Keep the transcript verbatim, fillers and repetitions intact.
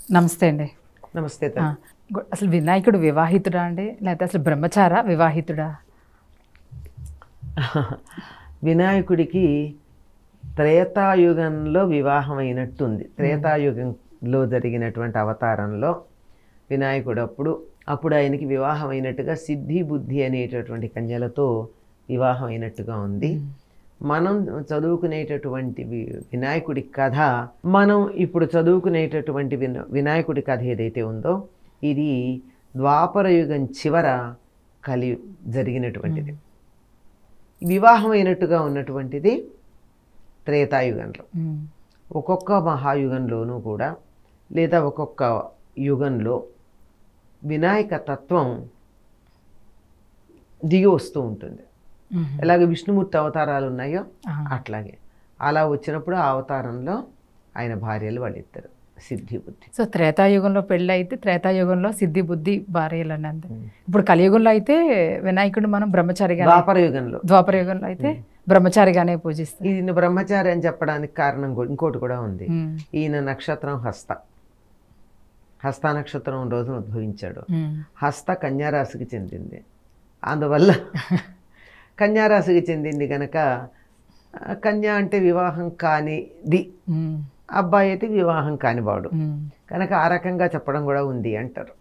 నమస్తే అండి. నమస్తే. అసలు వినాయకుడు వివాహితుడా అండి, లేకపోతే అసలు బ్రహ్మచార వివాహితుడా? వినాయకుడికి త్రేతాయుగంలో వివాహం అయినట్టుంది. త్రేతాయుగంలో జరిగినటువంటి అవతారంలో వినాయకుడు అప్పుడు అప్పుడు ఆయనకి వివాహం అయినట్టుగా సిద్ధి బుద్ధి అనేటటువంటి కన్యలతో వివాహం అయినట్టుగా ఉంది. మనం చదువుకునేటటువంటి వినాయకుడి కథ, మనం ఇప్పుడు చదువుకునేటటువంటి విన వినాయకుడి కథ ఏదైతే ఉందో ఇది ద్వాపర యుగం చివర కలి జరిగినటువంటిది. వివాహం అయినట్టుగా ఉన్నటువంటిది త్రేతాయుగంలో. ఒక్కొక్క మహాయుగంలోనూ కూడా లేదా ఒక్కొక్క యుగంలో వినాయక తత్వం దిగి వస్తూ ఉంటుంది. ఎలాగ విష్ణుమూర్తి అవతారాలు ఉన్నాయో అట్లాగే అలా వచ్చినప్పుడు ఆ అవతారంలో ఆయన భార్యలు వాళ్ళిద్దరు సిద్ధి బుద్ధి. సో త్రేతాయుగంలో పెళ్ళి అయితే త్రేతాయుగంలో సిద్ధి బుద్ధి భార్యలు అని అంతే. ఇప్పుడు కలియుగంలో అయితే వినాయకుడు మనం బ్రహ్మచారిగా, ద్వాపర యుగంలో ద్వాపర యుగంలో అయితే బ్రహ్మచారిగానే పూజిస్తాం. ఈయన బ్రహ్మచారి అని చెప్పడానికి కారణం ఇంకోటి కూడా ఉంది. ఈయన నక్షత్రం హస్త, హస్త నక్షత్రం రోజున ఉద్భవించాడు. హస్త కన్యారాశికి చెందింది. అందువల్ల కన్యారాశికి చెందింది కనుక కన్యా అంటే వివాహం కానిది, అబ్బాయి అయితే వివాహం కానివాడు కనుక ఆ రకంగా చెప్పడం కూడా ఉంది అంటారు.